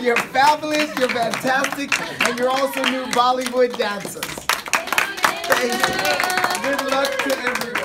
You're fabulous, you're fantastic, and you're also new Bollywood dancers. Thank you. Good luck to everyone.